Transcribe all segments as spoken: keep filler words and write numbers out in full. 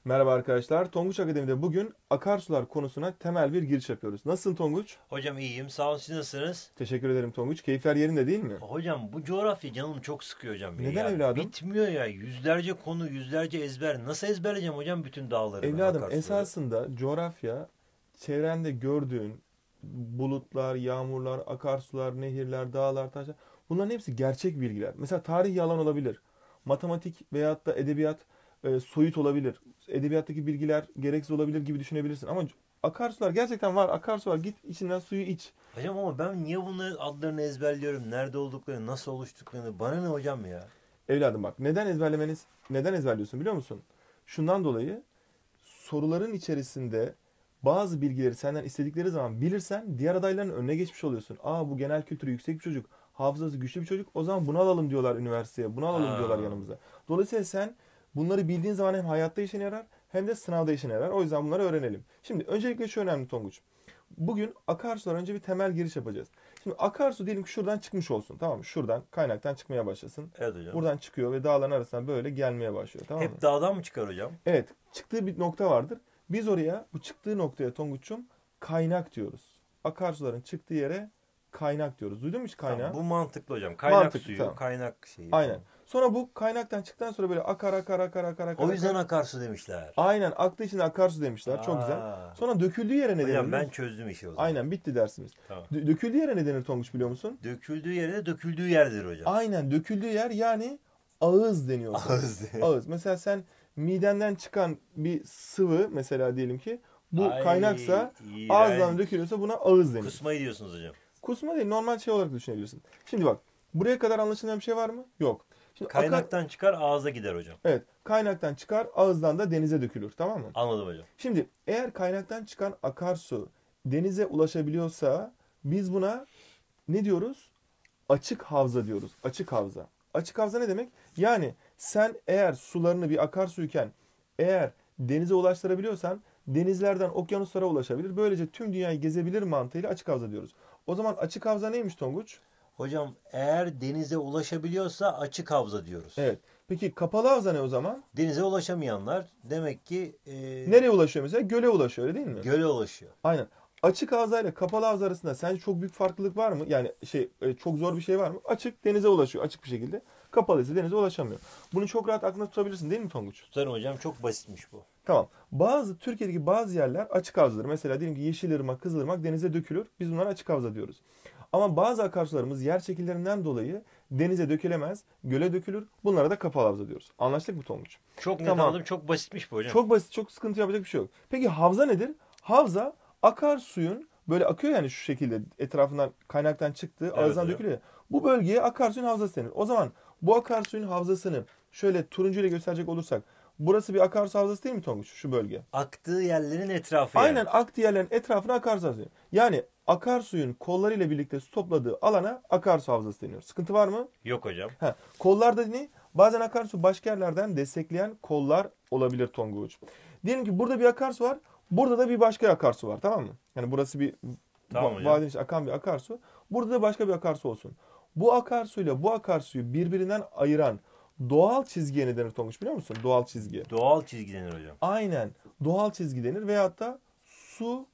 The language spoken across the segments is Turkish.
Merhaba arkadaşlar. Tonguç Akademi'de bugün akarsular konusuna temel bir giriş yapıyoruz. Nasılsın Tonguç? Hocam iyiyim. Sağ olun. Siz nasılsınız? Teşekkür ederim Tonguç. Keyifler yerinde değil mi? Hocam bu coğrafya canımı çok sıkıyor hocam ya. Neden Ya evladım? bitmiyor ya. Yüzlerce konu, yüzlerce ezber. Nasıl ezberleyeceğim hocam bütün dağları ben, Evladım akarsuları? esasında coğrafya çevrende gördüğün bulutlar, yağmurlar, akarsular, nehirler, dağlar, taşlar bunların hepsi gerçek bilgiler. Mesela tarih yalan olabilir. Matematik veyahut da edebiyat e, soyut olabilir. Edebiyattaki bilgiler gereksiz olabilir gibi düşünebilirsin. Ama akarsular gerçekten var. Akarsu var. Git içinden suyu iç. Hocam ama ben niye bunların adlarını ezberliyorum? Nerede olduklarını, nasıl oluştuklarını. Bana ne hocam ya? Evladım bak neden ezberlemeniz neden ezberliyorsun biliyor musun? Şundan dolayı soruların içerisinde bazı bilgileri senden istedikleri zaman bilirsen diğer adayların önüne geçmiş oluyorsun. Aa bu genel kültürü yüksek bir çocuk, hafızası güçlü bir çocuk. O zaman bunu alalım diyorlar üniversiteye. Bunu alalım diyorlar Ha. yanımıza. Dolayısıyla sen bunları bildiğin zaman hem hayatta işine yarar hem de sınavda işine yarar. O yüzden bunları öğrenelim. Şimdi öncelikle şu önemli Tonguç. Bugün akarsular önce bir temel giriş yapacağız. Şimdi akarsu diyelim ki şuradan çıkmış olsun, tamam mı? Şuradan kaynaktan çıkmaya başlasın. Evet hocam. Buradan çıkıyor ve dağların arasından böyle gelmeye başlıyor, tamam mı? Hep dağdan mı çıkar hocam? Evet, çıktığı bir nokta vardır. Biz oraya, bu çıktığı noktaya Tonguç'um kaynak diyoruz. Akarsuların çıktığı yere kaynak diyoruz. Duydun mu hiç Tamam, kaynağı? bu mantıklı hocam. Kaynak Mantıklı, suyu, tamam. kaynak şeyi Aynen. falan. Sonra bu kaynaktan çıktıktan sonra böyle akar akar akar akar akar O yüzden akar. akarsu demişler. Aynen, aktığı için akarsu demişler. Çok güzel. Aa. Sonra döküldüğü yere ne denir Hocam biliyor ben musun? çözdüm işi o zaman. Aynen, bitti dersimiz. Tamam. Dö- döküldüğü yere ne denir Tonguç biliyor musun? Döküldüğü yere de döküldüğü yerdir hocam. Aynen, döküldüğü yer yani ağız deniyor o zaman. Ağız. Ağız. Mesela sen midenden çıkan bir sıvı mesela diyelim ki bu Ay kaynaksa ağızdan iğrenç. dökülüyorsa buna ağız denir. Kusmayı diyorsunuz hocam. Kusma değil, normal şey olarak düşünebilirsin. Şimdi bak, buraya kadar anlaşılan bir şey var mı? Yok. Şimdi akar, Kaynaktan çıkar ağza gider hocam. evet, kaynaktan çıkar ağızdan da denize dökülür, tamam mı? Anladım hocam. Şimdi eğer kaynaktan çıkan akarsu denize ulaşabiliyorsa biz buna ne diyoruz? Açık havza diyoruz. Açık havza. Açık havza ne demek? Yani sen eğer sularını bir akarsuyken eğer denize ulaştırabiliyorsan denizlerden okyanuslara ulaşabilir. Böylece tüm dünyayı gezebilir mantığıyla açık havza diyoruz. O zaman açık havza neymiş Tonguç? Hocam eğer denize ulaşabiliyorsa açık havza diyoruz. Evet. Peki kapalı havza ne o zaman? Denize ulaşamayanlar demek ki e, Nereye ulaşıyor mesela? Göle ulaşıyor, öyle değil mi? göle ulaşıyor. Aynen. Açık havza ile kapalı havza arasında sence çok büyük farklılık var mı? Yani şey e, çok zor bir şey var mı? Açık denize ulaşıyor açık bir şekilde. Kapalı ise denize ulaşamıyor. Bunu çok rahat aklında tutabilirsin değil mi Tonguç? Tutarım hocam, çok basitmiş bu. Tamam. Bazı Türkiye'deki bazı yerler açık havzadır. Mesela diyelim ki Yeşilırmak, Kızılırmak denize dökülür. Biz bunlara açık havza diyoruz. Ama bazı akarsularımız yer şekillerinden dolayı denize dökülemez, göle dökülür. Bunlara da kapalı havza diyoruz. Anlaştık mı Tonguç? Çok net Tamam. anladım, çok basitmiş bu hocam. Çok basit, çok sıkıntı yapacak bir şey yok. Peki havza nedir? Havza akarsuyun böyle akıyor yani şu şekilde etrafından kaynaktan çıktığı Evet ağızdan hocam. dökülüyor. Bu bölgeye akarsuyun havzası denir. O zaman bu akarsuyun havzasını şöyle turuncu ile gösterecek olursak burası bir akarsu havzası değil mi Tonguç? Şu bölge. Aktığı yerlerin etrafı yani. Aynen, akdiğerlerin etrafına akarsu havzası deniyor. Yani akarsuyun kollarıyla birlikte su topladığı alana akarsu havzası deniyor. Sıkıntı var mı? Yok hocam. Ha, kollarda ne? Bazen akarsu başka yerlerden destekleyen kollar olabilir Tonguç. Diyelim ki burada bir akarsu var. Burada da bir başka akarsu var, tamam mı? Yani burası bir Tamam va- hocam. vadinin içinde akan bir akarsu. Burada da başka bir akarsu olsun. Bu akarsuyla bu akarsuyu birbirinden ayıran doğal çizgiye ne denir Tonguç biliyor musun? Doğal çizgi. Doğal çizgi denir hocam. Aynen. Doğal çizgi denir veyahut da su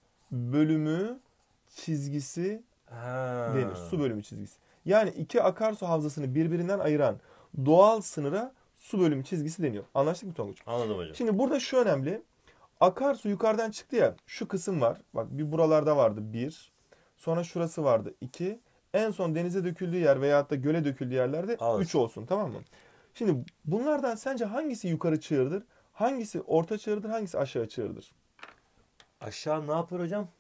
bölümü çizgisi denir. Ha. Su bölümü çizgisi. Yani iki akarsu havzasını birbirinden ayıran doğal sınıra su bölümü çizgisi deniyor. Anlaştık mı Tonguç? Anladım hocam. Şimdi burada şu önemli. Akarsu yukarıdan çıktı ya. Şu kısım var. Bak bir buralarda vardı bir. Sonra şurası vardı iki. En son denize döküldüğü yer veyahut da göle döküldüğü yerlerde üç Ağız. olsun, tamam mı? Şimdi bunlardan sence hangisi yukarı çığırdır? Hangisi orta çığırdır? Hangisi aşağı çığırdır? Aşağı ne yapar hocam?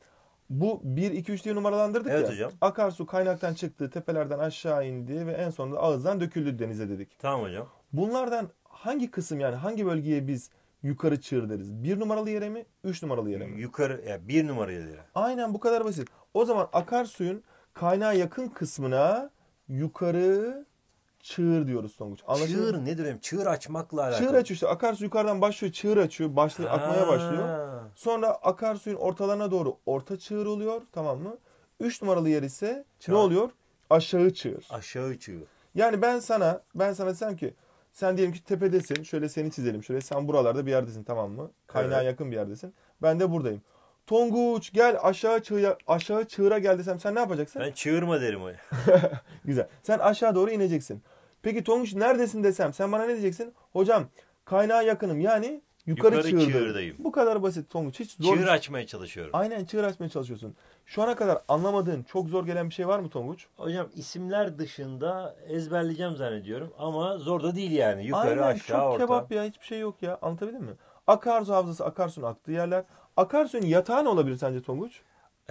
Bu bir, iki, üç diye numaralandırdık Evet ya. hocam. Akarsu kaynaktan çıktı, tepelerden aşağı indi ve en sonunda ağızdan döküldü denize dedik. Tamam hocam. Bunlardan hangi kısım yani hangi bölgeye biz yukarı çığır deriz? Bir numaralı yere mi, üç numaralı yere mi? Yukarı ya bir numara yere. Aynen, bu kadar basit. O zaman akarsuyun kaynağa yakın kısmına yukarı çığır diyoruz Tonguç. Anlaşıldı mı? Çığır nedir hocam? Çığır açmakla Çığır alakalı. açıyor işte. Akarsu yukarıdan başlıyor, çığır açıyor. Başlıyor, akmaya başlıyor. Ha. Sonra akarsuyun ortalarına doğru orta çığır oluyor. Tamam mı? Üç numaralı yer ise ne Ça- oluyor? Aşağı çığır. Aşağı çığır. Yani ben sana ben sana desem ki Sen diyelim ki tepedesin. Şöyle seni çizelim. Şöyle sen buralarda bir yerdesin, tamam mı? Kaynağa Evet. yakın bir yerdesin. Ben de buradayım. Tonguç gel aşağı çığıra, aşağı çığıra gel desem sen ne yapacaksın? Ben çığırma derim o. Güzel. Sen aşağı doğru ineceksin. Peki Tonguç neredesin desem sen bana ne diyeceksin? Hocam kaynağa yakınım, yani yukarı, Yukarı çığırdayım. çığırdayım. Bu kadar basit Tonguç. Hiç zor. Çığır açmaya çalışıyorum. Aynen, çığır açmaya çalışıyorsun. Şu ana kadar anlamadığın, çok zor gelen bir şey var mı Tonguç? Hocam isimler dışında ezberleyeceğim zannediyorum ama zor da değil yani. Yukarı, Aynen, aşağı, çok orta. kebap ya, hiçbir şey yok ya. Anlatabildim mi? Akarsu havzası, akarsunun aktığı yerler. Akarsuyun yatağı ne olabilir sence Tonguç?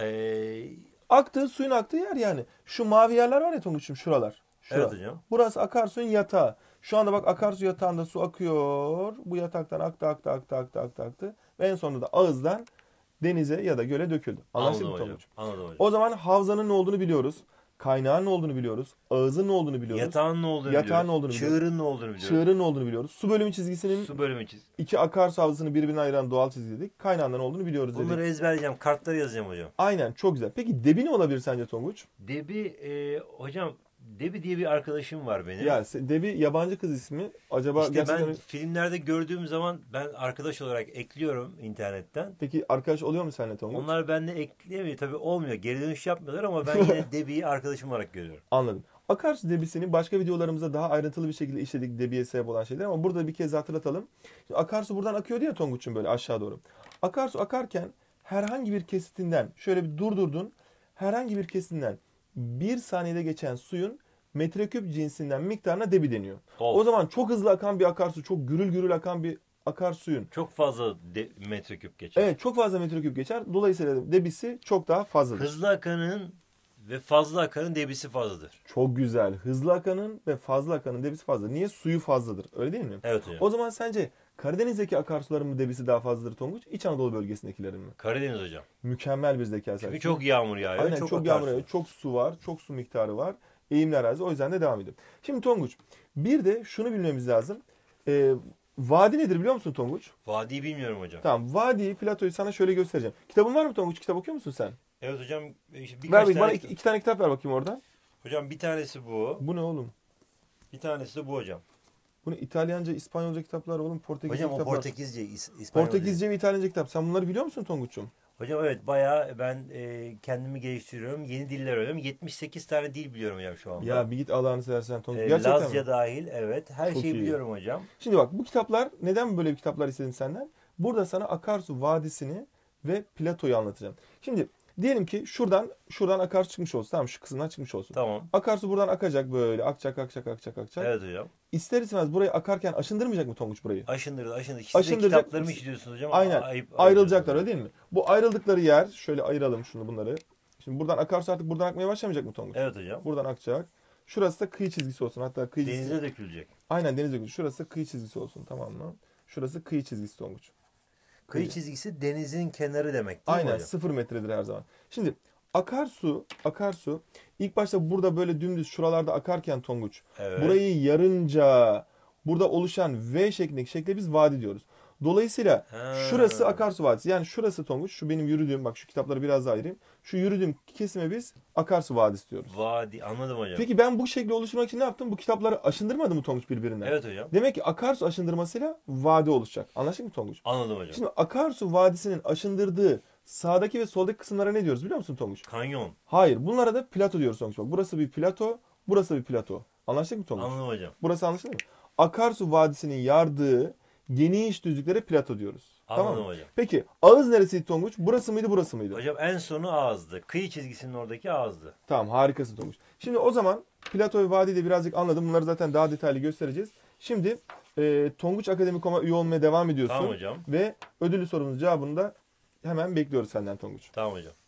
Ee, Aktığı, suyun aktığı yer yani. Şu mavi yerler var ya Tonguç'um, şuralar. Şura. evet hocam. Burası akarsuyun yatağı. Şu anda bak akarsu yatağında su akıyor. Bu yataktan aktı aktı aktı aktı aktı aktı. Ve en sonunda da ağızdan denize ya da göle döküldü. Anlaştık Anladım mı hocam. Tonguç? Anladım hocam. O zaman havzanın ne olduğunu biliyoruz. Kaynağın ne olduğunu biliyoruz. Ağzın ne olduğunu biliyoruz. Yatağın ne olduğunu Yatağın biliyoruz. ne olduğunu biliyoruz. Çığırın ne olduğunu biliyoruz. Çığırın ne olduğunu biliyoruz. Su bölümü çizgisinin Su bölümü çiz. iki akarsu havzasını birbirine ayıran doğal çizgi dedik. Kaynağından olduğunu biliyoruz dedik. Bunları ezberleyeceğim. Kartları yazacağım hocam. Aynen, çok güzel. Peki debi ne olabilir sence Tonguç? Debi e, hocam Debi diye bir arkadaşım var benim. Ya se- Debi yabancı kız ismi. Acaba İşte gerçekten... ben filmlerde gördüğüm zaman ben arkadaş olarak ekliyorum internetten. Peki arkadaş oluyor mu seninle Tonguç? Onlar benimle ekleyemiyor. Tabii olmuyor. Geri dönüş yapmıyorlar ama ben yine Debi'yi arkadaşım olarak görüyorum. Anladım. Akarsu debisini başka videolarımızda daha ayrıntılı bir şekilde işledik, debiye sebep olan şeyler, ama burada bir kez hatırlatalım. Şimdi akarsu buradan akıyordu ya Tonguç'un, böyle aşağı doğru. Akarsu akarken herhangi bir kesitinden şöyle bir durdurdun. Herhangi bir kesitinden bir saniyede geçen suyun metreküp cinsinden miktarına debi deniyor. Of. O zaman çok hızlı akan bir akarsu, çok gürül gürül akan bir akarsuyun. Çok fazla de, metreküp geçer. Evet, çok fazla metreküp geçer. Dolayısıyla debisi çok daha fazladır. Hızlı akanın ve fazla akanın debisi fazladır. Çok güzel. Hızlı akanın ve fazla akanın debisi fazla. Niye? Suyu fazladır. Öyle değil mi? Evet hocam. O zaman sence Karadeniz'deki akarsuların mı debisi daha fazladır Tonguç? İç Anadolu bölgesindekilerin mi? Karadeniz hocam. Mükemmel bir zeka Çünkü sahibi. çok yağmur yağıyor. Aynen, çok, çok, akarsu. yağmur yağıyor, çok su var, çok su miktarı var. Eğimli arazi, o yüzden de devam ediyor. Şimdi Tonguç, bir de şunu bilmemiz lazım. Ee, vadi nedir biliyor musun Tonguç? Vadiyi bilmiyorum hocam. Tamam, vadiyi, platoyu sana şöyle göstereceğim. Kitabın var mı Tonguç? Kitap okuyor musun sen? Evet hocam. işte Ver birkaç bakayım, bana tane iki, iki tane kitap ver bakayım oradan. Hocam bir tanesi bu. Bu ne oğlum? Bir tanesi de bu hocam. Bu ne? İtalyanca, İspanyolca kitaplar oğlum, Portekizce Hocam o kitaplar. Portekizce, İs- İspanyolca. Portekizce ve İtalyanca kitap. Sen bunları biliyor musun Tonguç'um? Hocam evet bayağı ben e, kendimi geliştiriyorum. Yeni diller öğreniyorum. yetmiş sekiz tane dil biliyorum hocam şu anda. Ya bir git Allah'ını seversen Tonguç. E, Gerçekten Lazca mi? dahil evet. Her Çok şeyi iyi. biliyorum hocam. Şimdi bak, bu kitaplar, neden böyle bir kitaplar istedim senden? Burada sana akarsu vadisini ve platoyu anlatacağım. Şimdi diyelim ki şuradan şuradan akarsu çıkmış olsun. Tamam, şu kısımdan çıkmış olsun. Tamam. Akarsu buradan akacak, böyle akacak akacak akacak akacak. Evet hocam. İster istemez burayı akarken aşındırmayacak mı Tonguç burayı? Aşındırdı aşındırdı. Siz de Aşındıracak. kitaplarımı işliyorsunuz hocam. Aynen. Ayıp, Ayrılacaklar, ayıp. öyle değil mi? Bu ayrıldıkları yer, şöyle ayıralım şunu, bunları. Şimdi buradan akarsu artık buradan akmaya başlamayacak mı Tonguç? Evet hocam. Buradan akacak. Şurası da kıyı çizgisi olsun. Hatta kıyı çizgisi. Denize dökülecek. Aynen, denize dökülecek. Şurası da kıyı çizgisi olsun, tamam mı? Şurası kıyı çizgisi Tonguç. Kıyı çizgisi denizin kenarı demek değil mi Aynen, hocam? sıfır metredir her zaman. Şimdi akarsu, akarsu ilk başta burada böyle dümdüz şuralarda akarken Tonguç, Evet. burayı yarınca burada oluşan V şeklindeki şekle biz vadi diyoruz. Dolayısıyla Ha. şurası akarsu vadisi. Yani şurası Tonguç, şu benim yürüdüğüm, bak şu kitapları biraz daha ayırayım. Şu yürüdüğüm kesime biz akarsu vadisi diyoruz. Vadi anladım hocam. Peki ben bu şekli oluşturmak için ne yaptım? Bu kitapları aşındırmadım mı Tonguç birbirinden? Evet hocam. Demek ki akarsu aşındırmasıyla vadi oluşacak. Anlaştık mı Tonguç? Anladım hocam. Şimdi akarsu vadisinin aşındırdığı sağdaki ve soldaki kısımlara ne diyoruz biliyor musun Tonguç? Kanyon. Hayır, bunlara da plato diyoruz Tonguç. Bak, burası bir plato, burası bir plato. Anlaştık mı Tonguç? Anladım hocam. Burası anlaşıldı mı? Akarsu vadisinin yardığı geniş düzlüklere plato diyoruz. Anladım Tamam mı? hocam. Peki ağız neresiydi Tonguç? Burası mıydı, burası mıydı? Hocam en sonu ağızdı. Kıyı çizgisinin oradaki ağızdı. Tamam, harikasın Tonguç. Şimdi o zaman plato ve vadiyi de birazcık anladım. Bunları zaten daha detaylı göstereceğiz. Şimdi e, Tonguç Akademi nokta com'a üye olmaya devam ediyorsun. Tamam hocam. Ve ödüllü sorumuzun cevabını da hemen bekliyoruz senden Tonguç. Tamam hocam.